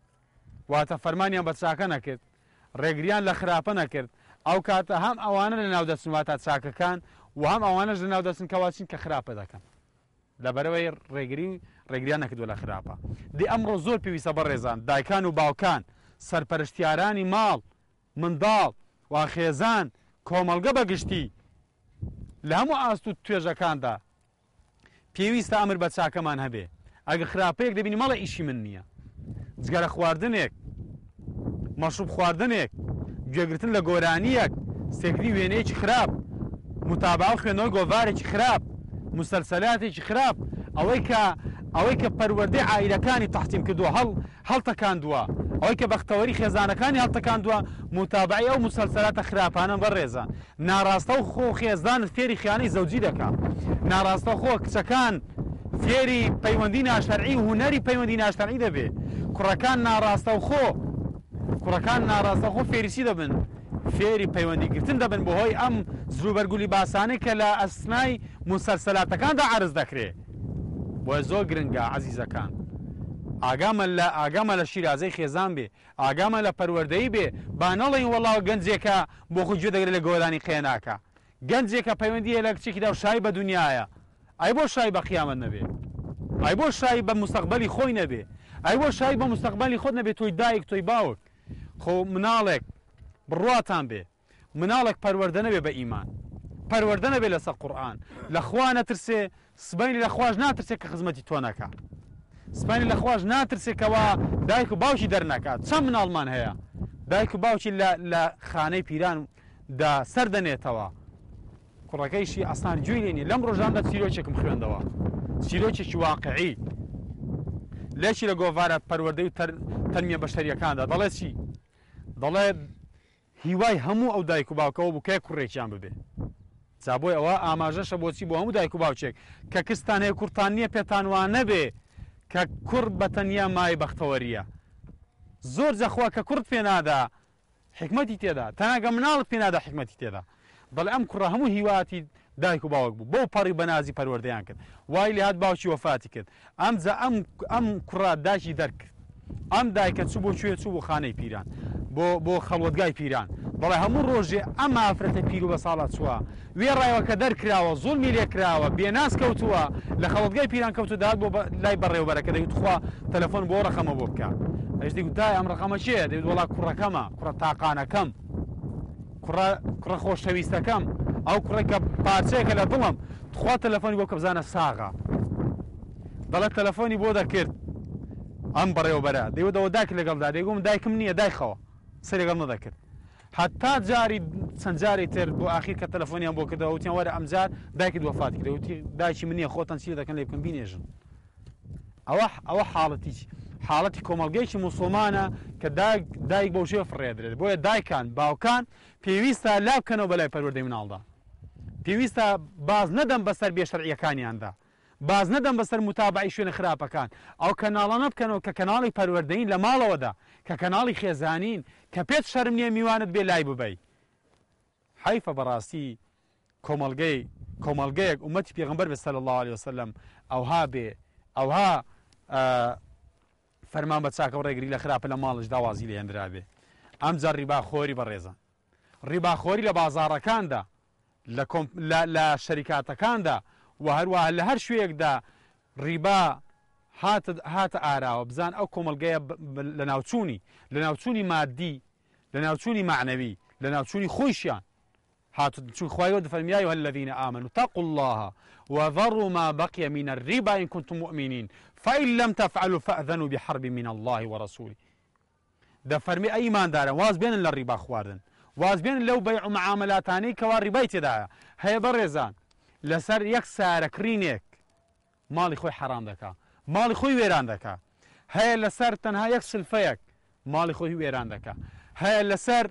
واتە فەرمانیان بە چاکە نەکرد، ڕێگریان لە خراپە نەکرد، ئەو کاتە هەم ئەوانە لە ناو دەچن واتە چاکەکان و هەم ئەوانەش لە ناو دەچن کەواچین کە خراپە دەکەن لەبەرەوەی ڕێگری ڕێگریان نەکردووە لە خراپە. دی ئەمڕۆ زۆر پێویستە بەڕێزان دایکان و باوکان سەرپەرشتیارانی ماڵ منداڵ واخێزان کۆمەڵگە بەگشتی لە هەموو ئاست و توێژەکاندا پێویستە ئەمر بە چاکەمان هەبێ. ئەگە خراپەیەک دەبینی مەڵە ئیشی من نییە، جگەرە خواردنێک، مەشروب خواردنێک، گوێگرتن لە گۆرانیەک، سێکردنی وێنەیەکی خراپ، متابعە و خوێندنەوەی گۆڤارێکی خراپ، موسەلسەلاتێکی خراپ، ئەوەی کە ئەوەی کە پەروەردەی عائیلەکانی تەحتیم کردووە هەڵ هەڵتەکاندووە، ئەوەی کە بەختەوەری خێزانەکانی هەڵتەکاندووە، متابعەی ئەو موسەلسەلاتە خراپانە بەڕێزان. ناڕاستە و خۆ خێزانت فێری خیانەی زەوجی دەکات، ناڕاستە خۆ کچەکان فێری پەیوەندی ناشەرعی و هونەری پەیوەندی ناشەرعی دەبێ، کوڕەکان ناڕاستە و خۆ کوڕەکان ناڕاستە خۆ فێریسی دەبن، فێری پەیوەندیگرتن دەبن بەهۆی ئەم زووبەرگولی باسانەی کە لە ئەسنای موسەلسەلاتەکاندا عەرز دەکرێ. بۆیە زۆر گرنگە عەزیزەکان، ئاگامە لە ئاگامە لە شیرازەی خێزان بێ، ئاگامە لە پەروەردەیی بێ، با نەڵێن وەڵاو گەنجێکە بۆ خۆی گوێ دەگرێت لە گۆرانی قێناکە، گەنجێکە پەیوەندیە لە کچێکیدا و شای بە دنیایە، ئەی بۆ شای بە قیامەت نەبێ، ئەی بۆ شای بە مستەقبەلی خۆی نەبێ، ئەی بۆ شای بە مستەقبەلی خۆت نەبێ، تۆی دایک تۆی باوک. خۆ مناڵێک بڕواتان بێ، مناڵێک پەروەردە نەبێ بە ئیمان، پەروەردە نەبێ لەسەر قورئان، لە خوا نەترسێ، سبەینی لە خواش ناترسێت کە خزمەتی تۆ نەکات سبەینی لە خواش ناترسێکەوە دایک و باوکی دەرنەکات چەند مناڵمان هەیە دایک و باوکی لە خانەی پیراندا سەر دەنێتەوە کوڕەکەیشی ئەسان گوێی لێ نیە لەم ڕۆژاندا چیرۆکێکم خوێندەوە چیرۆکێکی واقعی لێکی لە گۆڤارە پەروەردەی و تەنمیە بەشەریەکاندا دەڵێت چی دەڵێت هیوای هەموو ئەو دایک و باوکەوە بووکەیە کوڕێکیان ببێ جا بۆی ئەوە ئاماژەشە بۆچی بۆ هەموو دایک و باوچێک کە کستان هەیە کورتان نییە پێتان وان نەبێ کە کوڕ بەتەنیا مای بەختەوەریە زۆر جەخوا کە کوڕت پێ نادا حکمەتی تێدا تەناگە مناڵت پێ نادا حکمەتی تێدا بەڵێ ئەم کوڕە هەموو هیواتی دایک و باوک بوو بۆ پەڕی بەنازی پەروەردەیان کرد وای لێ هات باوکی وەفاتی کرد ئەمجا ئەم کوڕە داژی دەرکرد ئەم دایکە چوو بۆ کوێ چوو بۆ خانەی پیران بۆ بۆ خەڵوەتگای پیران بەڵێ هەموو ڕۆژێ ئەم ئافرەتە پیر و بە ساڵات چووە وێ ڕایەوە کە دەرکراوە زوڵمی لێ کراوە بێناس کەوتووە لە خەڵوەتگای پیران کەوتو داهات بۆ لای بەڕێوەبەرەکە دەیوت خوا تەلەفۆن بۆ ڕەقەمە بۆ بکە ئەیش دەیگوت دای ئەم ڕەقەمە چییە دەیوت وەڵا کوڕەکەمە کوڕە تاقانەکەم کوڕە خۆشەویستەکەم ئەو کوڕێکە پارچەیەکە لە دڵم خوا تەلەفۆنی بۆ بکە بزانە ساغا دەڵێت تەلەفۆنی بۆ دەکرد ئەم بەڕێوەبەرە دەیوتەوە دایک لەگەڵدا دەیگوم دایکم نییە دایخەوە سەرێگەڵ نەدەکرد حتا جاری چەند جاری تر بۆ ئاخیر کە تەلەفۆنیان بۆ کردەوە وتیان وەرە ئەمجار دایکت وەفاتی کردەوە وتی دایکی من نییە خۆتان چی دەکەن لێ بکەن بینێژن ئەوە ئەوە حاڵەتی حاڵەتی کۆمەڵگەیەکی موسڵمانە کە دایک بەو شێوە فڕێدرێت بۆیە دایکان باوکان پێویستە لا بکەنەوە بەلای پەروەردەی مناڵدا پێویستە باز نەدەم بەسەر بێشەرعیەکانیاندا باز نەدەم بەسەر متابعی شوێنە خراپەکان ئەو کەناڵانە بکەنەوە کە کەناڵی پەروەردەین لە ماڵەوەدا کە کەناڵی خێزانین کە پێت شەرم نییە میوانت بێ لای ببەی حیفە بەڕاستی کۆمەڵگەی کۆمەڵگەیەک ئومەتی پێغەمبەر بێ صلی الله علیه وسلم ئەوها بێ ئەوها فەرمان بە چاکە و ڕێگری لە خراپە لە ماڵش داوازی لێهێنرا بێ ئەمجار ڕیباخۆری بەڕێزان ڕیباخۆری لە بازاڕەکاندا لە شەریکاتەکاندا و هەروەها لە هەر شوێیەکدا ڕیبا هاتە ئاراوە بزان ئەو کۆمەڵگەیە لە ناوچوونی لە ناوچوونی مادی لە ناوچوونی معنەوی لە ناوچوونی خۆشیان هاتچون خوایەوە دەفەرمی یا ئەیها الذین آمنوا اتقوا الله وذروا ما بقي من الربا إن كنتم مؤمنين فإن لم تفعلوا فأذنوا بحرب من الله ورسوله دەفەرمی ئەی ئیمانداران واز بێنن لە ڕیبا خواردن واز بێنن لەو بەیع و معاملاتانەی کەوا ڕیبای تێدایە هەیە بەڕێزان لەسەر یەک سارەکرینێک ماڵی خۆی حەرام دەکا ماڵی خۆی وێران دەکا هەیە لەسەر تەنها یەک سلفەیەک ماڵی خۆی وێران دەکا هەیە لەسەر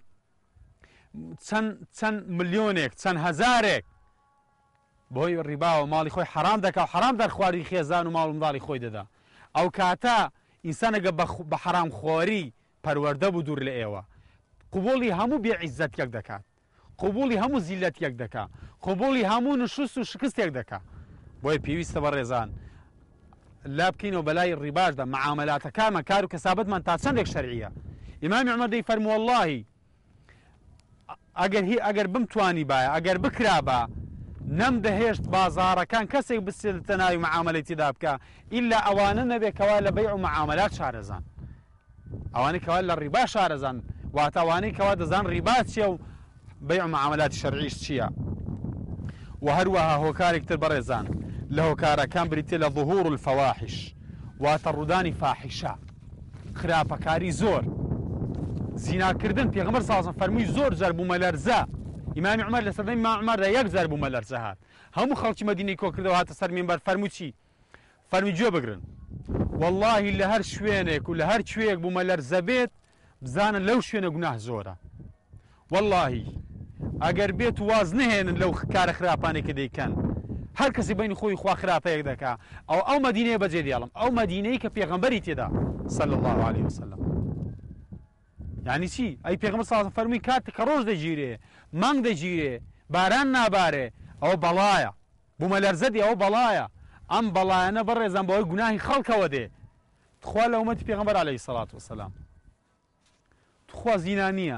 چەند ملیۆنێک چەند هەزارێک بۆی ڕیباوە ماڵی خۆی حەرام دەکا و حەرام دەرخواری خێزان و ماڵ و منداڵی خۆی دەدا ئەو کاتە ئینسانەگە بە حەرام خۆری پەروەردە بوو دوور لە ئێوە قوبوڵی هەموو بێعیززەتیەک دەکات قوبوڵی هەموو زیلەتیەک دەکا قوبوڵی هەموو نشست و شکستێک دەکا بۆیە پێویستە بەڕێزان لا بکەینەوە بەلای ڕیباشدا معاملاتەکانمان کار و کەسابەتمان تا چەندێک شەرعیە ئیمامی عومەر دەیفەرمووە وەڵڵاهی ئەگەر هی ئەگەر بمتوانی باە ئەگەر بکرا بە نەم دەهێشت بازاڕەکان کەسێک بچێتە ناوی معاملەی تێدا بکە ئیلا ئەوانە نەبێکەوە لە بەیع و معاملات شارەزان ئەوانەی کەوا لە ڕیبا شارەزان واتە ئەوانەی کەوا دەزان ڕیبا چییە و بەیع و معاملاتی شەرعیش چییە و هەروەها هۆکارێکتر بەڕێزان لە هۆکارەکان بریتێ لە ظهور الفەواحش واتە ڕوودانی فاحیشە خراپەکاری زۆر زیناکردن پێغەمبەر ساسم فەرمووی زۆر جار بوومە لەرزە ئیمامی عومەر لە سەردەمی ئیمام عومەردا یەک جار بوومە لەرزە هات هەموو خەڵکی مەدینەی کۆ کردەوە هاتە سەر مینبەر فەرمووی چی فەرمووی گوێ بگرن وەڵڵاهی لە هەر شوێنێک و لە هەر کوێیەک بوومە لەرزە بێت بزانن لەو شوێنە گوناه زۆرە وەڵڵاهی ئەگەر بێت واز نهێنن لەو کارە خراپانێکە دەیکەن هەر کەسی بینی خۆی خوا خراپەیەک دەکا ئەو ئەو مەدینەیە بەجێ دێڵم ئەو مەدینەی کە پێغەمبەری تێدا صلی الله عليه وسلم یعنی چی ئەی پێغەمبەر صلی الله فەرمووی کاتێک کە ڕۆژ دەگیرێ مانگ دەگیرێ باران نابارێ ئەوە بەڵایە بوومە لەرزەدی ئەوە بەڵایە ئەم بەڵایەنە بەڕێزان بەوەی گوناهی خەڵکەوە دێ تخوا لە ئومەتی پێغەمبەر عەلەیهی سەڵات وەسەلام تخوا زینا نییە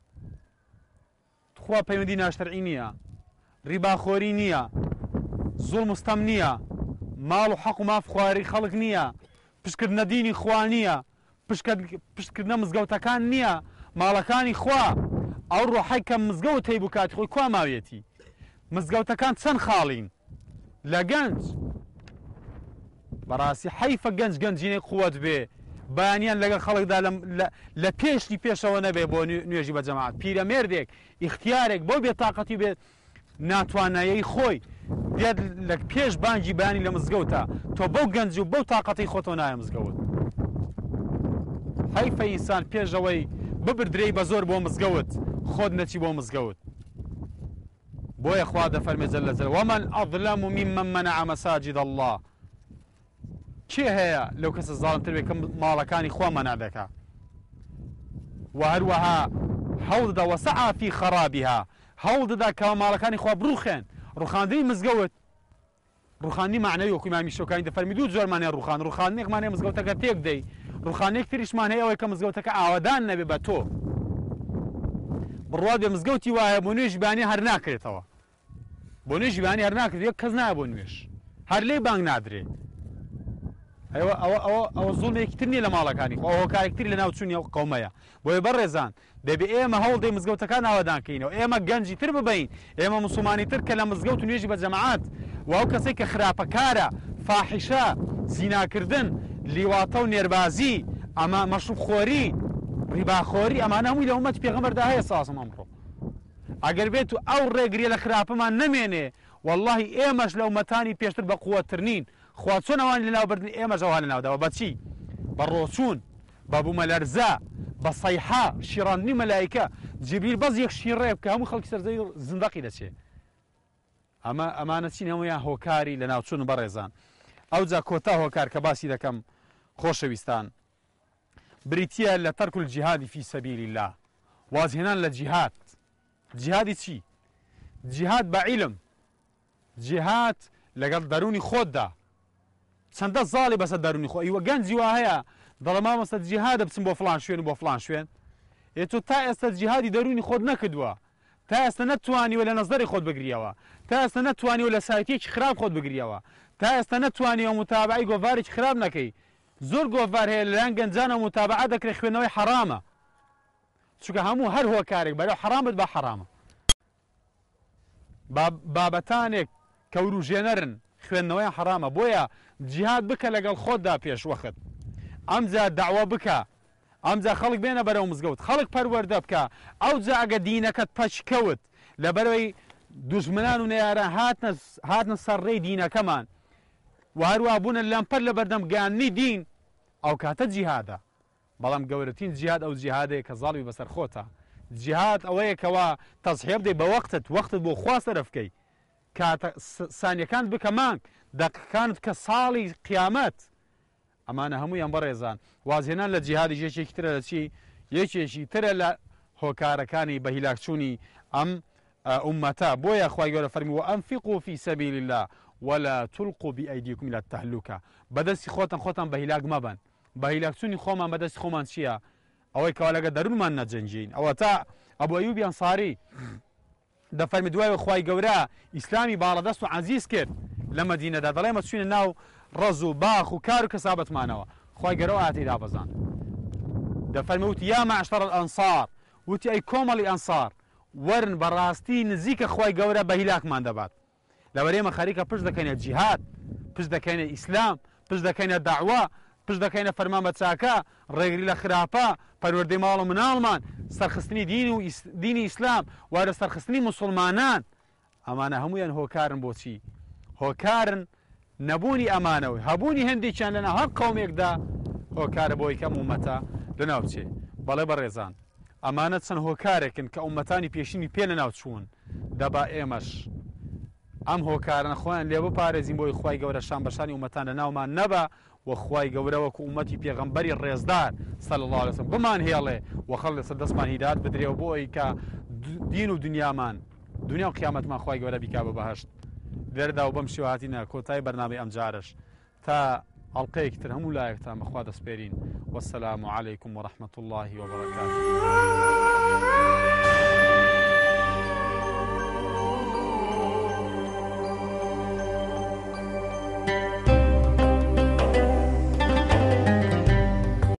تخوا پەیوەندی ناشەرعی نییە ڕیباخۆری نییە زوڵم و ستەم نییە ماڵ و حەق و ماف خواری خەڵک نییە پشتکردنە دینی خوا نییە پشتکردنە مزگەوتەکان نییە ماڵەکانی خوا ئەو ڕۆحەی کە مزگەوت هەی بوو کاتی خۆی کوا ماوێتی مزگەوتەکان چەند خاڵین لە گەنج بەڕاستی حەیفە گەنج گەنجینەی قووەت بێ بەیانیان لەگەڵ خەڵکدا لە پێشی پێشەوە نەبێ بۆ نوێژی بە جەماعەت پیرەمێردێک ئیختیارێک بۆ بێتاقەتی بێت ناتوانایەی خۆی دێت لە پێش بانگی بەیانی لە مزگەوتە تۆ بەو گەنج و بەو تااقەتی خۆتۆ نایە مزگەوت حەیفە ئینسان پێشەوەی ببردرێی بە زۆر بۆ مزگەوت خۆت نەچی بۆ مزگەوت بۆیە خوا دەفەرمێ جەلە جەلالوهو ومن ئەظلم ممن منع مساجد الله کێ هەیە لەو کەسە زاڵمتر بێ کە ماڵەکانی خوا مەنع دەکات و هەروەها هەوڵ دەدا وەسعا فی خەرابیها هەوڵ دەدا کە ماڵەکانی خوا بڕوخێن ڕوخاندنی مزگەوت ڕوخاندنی معنەوی وەکو ئیمامی شەوکانی دەفەرمی دوو جۆرمانەیە ڕوخان ڕوخاندنێک مانەیە مزگەوتەکە تێک دەی ڕوخانێک تریشمان هەیە ئەوەی کە مزگەوتەکە ئاوادان نەبێ بە تۆ بڕوات بێ مزگەوتی وایە بۆ نوێژی بانی هەر ناکرێتەوە بۆ نوێژی بانی هەر ناکرێت یەک کەس نایە بۆ نوێژ هەر لێ بانگ نادرێت ئەوە ئەوە ئەوە ئەوە زوڵمێکی تر نییە لە ماڵەکانی خۆ ئەوە کارێکتری لە ناو چوونی قەومەیە بۆیە بەڕێزان دەبێ ئێمە هەوڵ دەی مزگەوتەکان ئاوادانکەینەوە ئێمە گەنجی تر ببین ئێمە موسڵمانی تر کە لە مزگەوت و نوێژی بە جەماعەت و ئەو کەسێک کە خراپەکارە فاحیشە زیناکردن لیواتە و نێربازی ئەمە مەشروبخۆری ڕیباخۆری ئەمانە هەمووی لە ئومەتی پێغەمبەردا هەیە ساسم ئەمڕۆ ئەگەر بێت و ئەو ڕێگریە لە خراپەمان نەمێنێ واللهی ئێمەش لە ئومەتانی پێشتر بە قووەتر نین خوا چۆن ئەوان لەناوبردن ئێمەش ئەوان لەناوداوە بەچی بە ڕۆچوون بە بوومەلەرزە بە سەیحا شیڕاندنی مەلایکە جیبریل بەس یەک شیڕێ بکە هەموو خەڵکی سەرزەوی زندەقی دەچێت ئەمە ئەمانە چین هەموویان هۆکاری لە ناوچوون بەڕێزان ئەوجا کۆتا هۆکار کە باسی دەکەم خۆشەویستان بریتیە لە تەرک الجیهاد فی سەبیل الله وازهێنان لە جیهاد جیهادی چی جیهاد بە عیلم جیهاد لەگەڵ دەرونی خۆتدا چەندە زاڵی بەسەر دەرونی خۆ ئیوە گەنجی وا هەیە دەڵێ مامۆستا جیهادە بچم بۆ فڵان شوێن بۆ فڵان شوێن ئێ تۆ تا ئێستا جیهادی دەرونی خۆت نەکردووە تا ئێستا نەتوانیوە لە نەزەری خۆت بگریەوە تا ئێستا نەتوانیوە لە سایتێکی خراپ خۆت بگریەوە تا ئێستا نەتوانیوە متابعی گۆڤارێکی خراپ نەکەی زۆر گۆڤار هەیە لەلایەن گەنجانە متابعە دەکرێت خوێندنەوەی حرامە چونکە هەموو هەر هۆکارێک بەرەو حرامت بە حرامە بابەتانێک کەوروژێنەرن خوێندنەوەی حرامە بۆیە جیهاد بکە لەگەڵ خۆتدا پێش وەخت ئەمجا داوا بکە ئەمجا خەڵک بێنە بەرەو مزگەوت خەڵک پەروەردە بکە ئەوجا ئەگە دینەکەت پەچکەوت لەبەرەوەی دوژمنان و نەیاران هاتنە سەرڕێی دینەکەمان و هەروە بوونە لەمپەر لە بەردەم گیاننی دین ئەو کاتە جیهادە بەڵام گەورەترین جیهاد ئەو جیهادەیە کە زاڵی بەسەر خۆتە جیهاد ئەوەیە کەوا تەزحیە بدەی بە وەختت وەختت بۆ خوا سەرف بکەی کاتە سانیەکانت بکە مانگ دەقیقەکانت کە ساڵی قیامەت ئەمانە هەموویان بەڕێزان وازهێنان لە جیهادی یەکێکی ترە لە چی یەکێکی ترە لە هۆکارەکانی بە هیلاکچوونی ئەم ئومەتە بۆیە خوای گەورە فەرمی وأنفقوا في سبيل الله ولا تلقوا بأيديكم إلى التهلكة بەدەستی خۆتان خۆتان بە هیلاک مەبن بە هیلاکچوونی خۆمان بەدەستی خۆمان چییە ئەوەی کەوا لەگە دەروونمان نەجەنجین ئەوە تا ئەبوو ئەیوبی ئەنساری دەفەرمی دوایەوە خوای گەورە ئیسلامی باڵەدەست و عەزیز کرد لە مەدینەدا دەڵێ ئێمە چوینە ناو ڕەز و باخ و کار و کەسابەتمانەوە خوای گەورە ئاەتی دابەزاند دەفەرمی وتی یا معشەر الئەنسار وتی ئەی کۆمەڵی ئەنسار وەرن بەڕاستی نزیکە خوای گەورە بە هیلاکمان دەبات لەبەر ئێمە خەریکە پشت دەکەینە جیهاد پشت دەکەینە ئیسلام پشت دەکەینە داعوا پشت دەکەینە فەرمان بە چاکە ڕێگری لە خراپە پەروەردەی ماڵ و مناڵمان سەرخستنی دین و دینی ئیسلام وارە سەرخستنی موسڵمانان ئەمانە هەمویان هۆکارن بۆچی هۆکارن نەبوونی ئەمانەوەی هەبوونی هەندێکیان لەناو هەر قەومێکدا هۆکارە بۆی کەم ئومەتە لەناوچێ بەڵێ بەڕێزان ئەمانە چەند هۆکارێکن کە ئومەتانی پێشینی پێ لەناو چوون دەبا ئێمەش ئەم هۆکارن خۆیان لێ بپارێزین بۆی خوای گەورە شان بەشانی ئومەتان لە ناومان نەبە وەخوای گەورە وەکو ئومەتی پێغەمبەری ڕێزدار صلی الله علیه وسلم بمان هێڵێ وەخەڵ لەسەر دەستمان هیدایەت بدرێەوە بۆی کە دین و دنیامان دنیا و قیامەتمان خوای گەورە بیکا بە بەهەشت دەردا و بەم شێوهاتینە کۆتایی بەرنامەی ئەم جارش تا ئەڵلقەیەکی تر هەموو لایەکتان بەخوا دەسپێرین وەسەلام عەلەیکم وەڕەحمەتوڵڵاهی وبەرەکاتوه